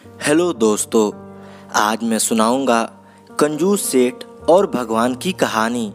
Hello दोस्तों, आज मैं सुनाऊंगा कंजूस सेठ और भगवान की कहानी।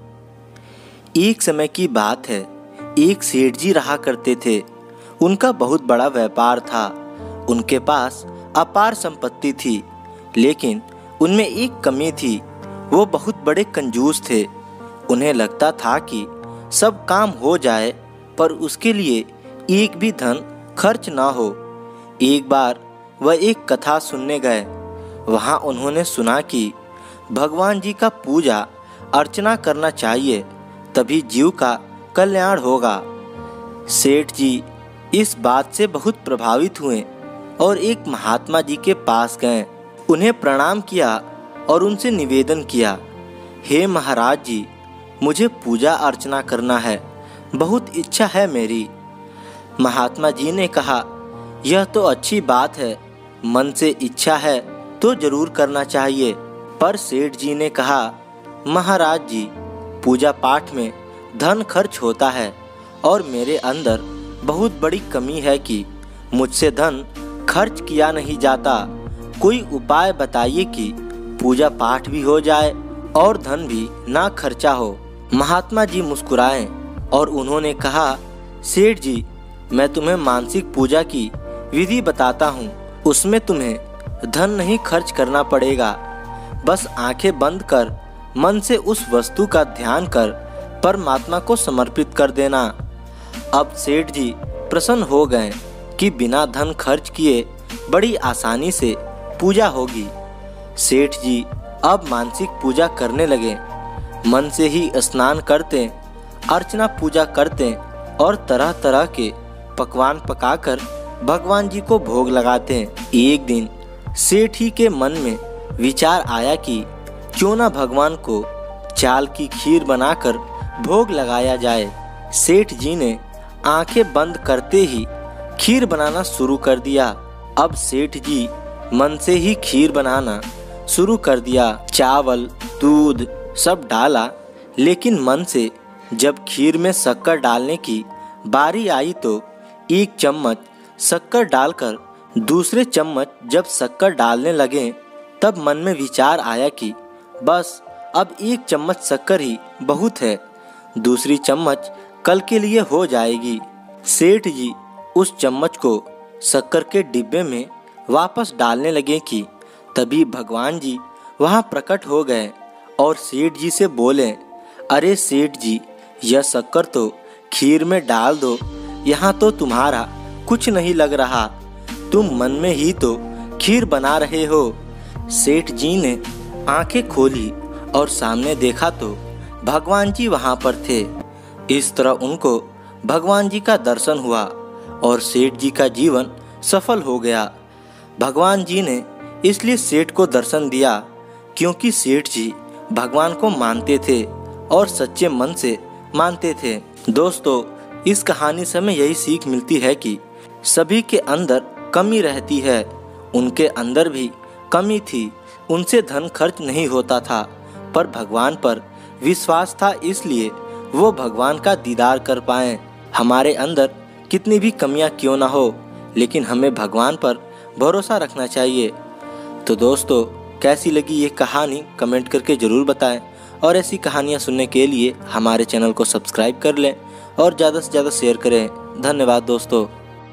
एक समय की बात है, एक सेठ जी रहा करते थे। उनका बहुत बड़ा व्यापार था। उनके पास अपार संपत्ति थी, लेकिन उनमें एक कमी थी। वो बहुत बड़े कंजूस थे। उन्हें लगता था कि सब काम हो जाए, पर उसके लिए एक भी धन खर्च ना हो। एक बार वह एक कथा सुनने गए। वहाँ उन्होंने सुना कि भगवान जी का पूजा अर्चना करना चाहिए, तभी जीव का कल्याण होगा। सेठ जी इस बात से बहुत प्रभावित हुए और एक महात्मा जी के पास गए। उन्हें प्रणाम किया और उनसे निवेदन किया, हे महाराज जी, मुझे पूजा अर्चना करना है, बहुत इच्छा है मेरी। महात्मा जी ने कहा, यह तो अच्छी बात है, मन से इच्छा है तो जरूर करना चाहिए। पर सेठ जी ने कहा, महाराज जी, पूजा पाठ में धन खर्च होता है और मेरे अंदर बहुत बड़ी कमी है कि मुझसे धन खर्च किया नहीं जाता। कोई उपाय बताइए कि पूजा पाठ भी हो जाए और धन भी ना खर्चा हो। महात्मा जी मुस्कुराए और उन्होंने कहा, सेठ जी, मैं तुम्हें मानसिक पूजा की विधि बताता हूँ। उसमें तुम्हें धन नहीं खर्च करना पड़ेगा। बस आंखें बंद कर मन से उस वस्तु का ध्यान कर परमात्मा को समर्पित कर देना। अब सेठ जी प्रसन्न हो गए कि बिना धन खर्च किए बड़ी आसानी से पूजा होगी। सेठ जी अब मानसिक पूजा करने लगे। मन से ही स्नान करते, अर्चना पूजा करते और तरह तरह के पकवान पकाकर भगवान जी को भोग लगाते हैं। एक दिन सेठ ही के मन में विचार आया कि क्यों ना भगवान को चाल की खीर बनाकर भोग लगाया जाए। सेठ जी ने आंखें बंद करते ही खीर बनाना शुरू कर दिया। अब सेठ जी मन से ही खीर बनाना शुरू कर दिया। चावल, दूध सब डाला, लेकिन मन से जब खीर में शक्कर डालने की बारी आई तो एक चम्मच शक्कर डालकर दूसरे चम्मच जब शक्कर डालने लगे, तब मन में विचार आया कि बस अब एक चम्मच शक्कर ही बहुत है, दूसरी चम्मच कल के लिए हो जाएगी। सेठ जी उस चम्मच को शक्कर के डिब्बे में वापस डालने लगे कि तभी भगवान जी वहाँ प्रकट हो गए और सेठ जी से बोले, अरे सेठ जी, यह शक्कर तो खीर में डाल दो, यहाँ तो तुम्हारा कुछ नहीं लग रहा, तुम मन में ही तो खीर बना रहे हो। सेठ जी ने आंखें खोली और सामने देखा तो भगवान जी वहाँ पर थे। इस तरह उनको भगवान जी का दर्शन हुआ और सेठ जी का जीवन सफल हो गया। भगवान जी ने इसलिए सेठ को दर्शन दिया क्योंकि सेठ जी भगवान को मानते थे और सच्चे मन से मानते थे। दोस्तों, इस कहानी से हमें यही सीख मिलती है कि सभी के अंदर कमी रहती है। उनके अंदर भी कमी थी, उनसे धन खर्च नहीं होता था, पर भगवान पर विश्वास था, इसलिए वो भगवान का दीदार कर पाए। हमारे अंदर कितनी भी कमियां क्यों ना हो, लेकिन हमें भगवान पर भरोसा रखना चाहिए। तो दोस्तों, कैसी लगी ये कहानी कमेंट करके ज़रूर बताएं और ऐसी कहानियाँ सुनने के लिए हमारे चैनल को सब्सक्राइब कर लें और ज़्यादा से ज़्यादा शेयर करें। धन्यवाद दोस्तों।